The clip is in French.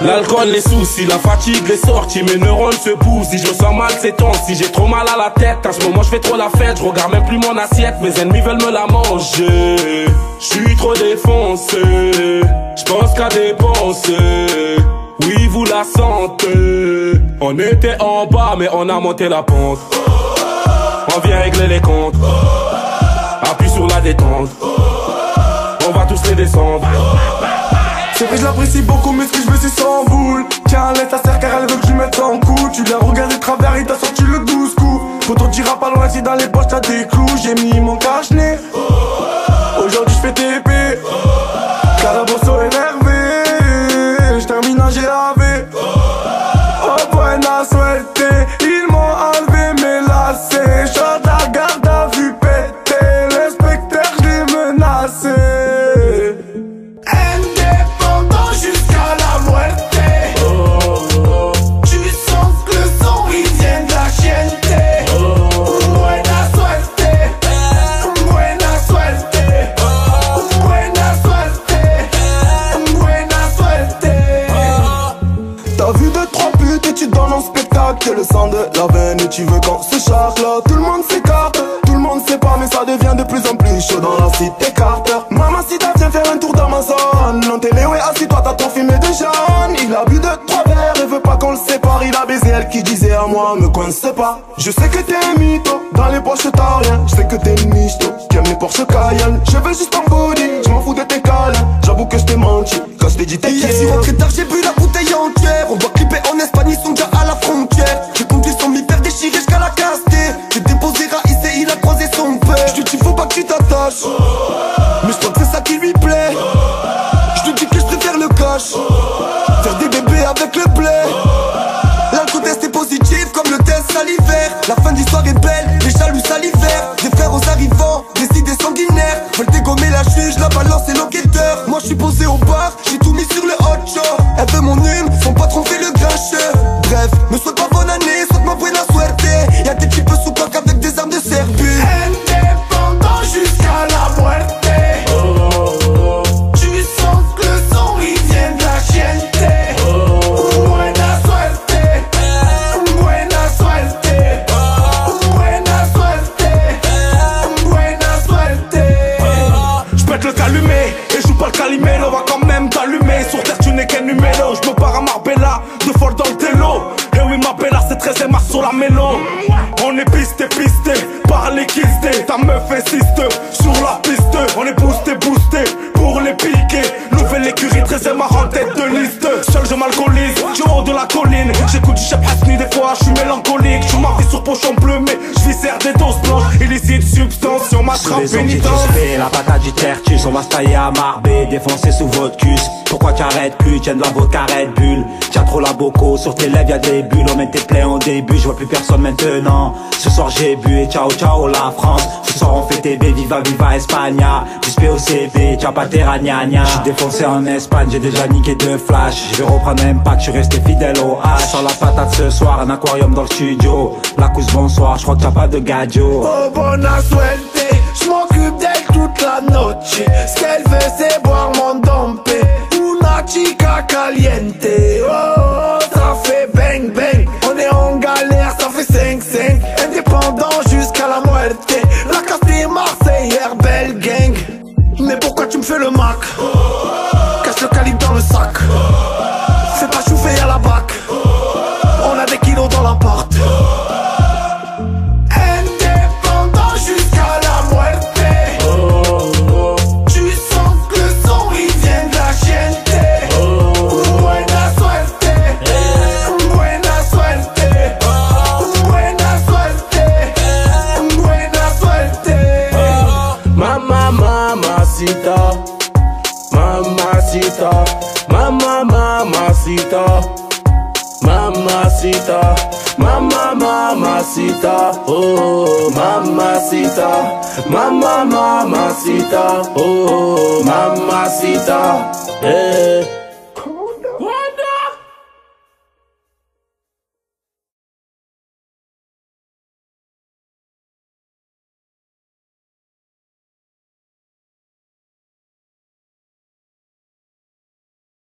L'alcool, les soucis, la fatigue, les sorties, mes neurones se poussent. Si je me sens mal, c'est temps. Si j'ai trop mal à la tête, en ce moment je fais trop la fête. Je regarde même plus mon assiette, mes ennemis veulent me la manger. Je suis trop défoncé, je pense qu'à dépenser. Oui, vous la sentez. On était en bas, mais on a monté la pente. On vient régler les comptes. Appuie sur la détente. On va tous les descendre. C'est vrai, je l'apprécie beaucoup, mais ce que je veux c'est sans boule. Tiens, laisse ta serre car elle veut que je lui mette en coup. Tu l'as regardé de travers, il t'a sorti le 12 coups. Faut t'en dira pas loin si dans les poches t'as des clous. J'ai mis mon cache-nez. Aujourd'hui je fais TP. Calabosso énervé. Je termine en GAV. Oh buena suerte. Ils m'ont enlevé mes lacets. J'en la garde à vue péter. L'inspecteur je l'ai menacé. Que le sang de la veine et tu veux qu'on se charge là. Tout le monde s'écarte, tout le monde sait pas mais ça devient de plus en plus chaud dans la cité Carter. Mamacita viens faire un tour dans ma zone. Non t'es Léo et assis-toi t'as ton fumé de jaune. Il a bu de 3 verres et veut pas qu'on le sépare. Il a baisé elle qui disait à moi me coince pas. Je sais que t'es un mytho, dans les poches t'as rien. Je sais que t'es une misto, qui aime les Porsche Cayenne. Je veux juste ton body, je m'en fous de tes câlins. J'avoue que je t'ai menti, quand je t'ai dit t'es qui. Hier si rentré tard j'ai bu la bouteille entière. On doit clipper en Espagne, ils sont déjà à la frontière. J'ai conduit son mi-père déchiré jusqu'à la castée. J'ai déposé Raïs et il a croisé son père. Je te dis faut pas que tu t'attaches, mais je crois que c'est ça qui lui plaît. Je te dis que je préfère le cash, faire des bébés avec le blé. L'alcool test est positif comme le test salivaire. La fin de l'histoire est belle, les jaloux salivèrent. Des frères aux arrivants, des idées sanguinaires. Veulent dégommer la juge, la balance et l'enquêteur. Moi je suis posé au bar, j'ai tout mis sur le hot shot. Elle veut mon hume, son patron fait le grincheur. Bref, me souhaite pas bonne année, souhaite-moi buena suerte. Y'a des types sous coque avec des armes de Serbie. Indépendant jusqu'à la muerte. Tu sens que le son il vient de la chiente. Buena suerte, buena suerte, buena suerte, buena suerte. J'pète le calumet et joue pas le calimero. On va quand même t'allumer. Sur terre tu n'es qu'un numéro. J'me pars à Marbella, 2 fois dans le télo. Et oui ma bella c'est 13e mars sur la mélo. On est pisté par les quistés. Ta meuf insiste sur la piste. On est boosté pour les piquer. Nouvelle écurie 13e en tête de liste. Seul je m'alcoolise du haut de la colline. J'écoute du Chef Hasni des fois je suis mélancolique. Je m'arrive sur pochon bleu mais je viscère des doses blanches. Illicite substance sur ma trappe pénitence. La patate du tertus, on va se tailler à Marbé, défoncer sous votre cul. Pourquoi t'arrêtes plus, tiens de la vodka Red Bull. T'as trop la boco, sur tes lèvres y'a des bulles. On met tes plaies en début, je vois plus personne maintenant. Ce soir j'ai bu et ciao ciao la France. Ce soir on fait TV, viva viva Espagna. Plus POCB, t'as pas terra gna gna. J'suis défoncé en Espagne, j'ai déjà niqué 2 flashs. Je vais reprendre un pack, j'suis resté fidèle au H. Sur la patate ce soir, un aquarium dans le studio. La couche bonsoir, j'crois que t'as pas de gadio. Oh buena suerte, j'm'occupe d'elle toute la noche. Ce qu'elle veut c'est boire mon dompe. Una chica caliente. Oh, ça fait bang bang. On est en galère, ça fait 5-5. Indépendant jusqu'à la muerte. La casse Marseillère, belle gang. Mais pourquoi tu me fais le mac? Cache le calibre dans le sac. Fais pas chauffer à la bac. On a des kilos dans l'appart. Indépendant jusqu'à la muerte. Tu sens que le son il vient de la chiente. Buena suerte, buena suerte, buena suerte, buena suerte. Mamacita, mamacita, mamacita, mamacita, mamacita, oh mamacita, mamacita, oh mamacita, eh.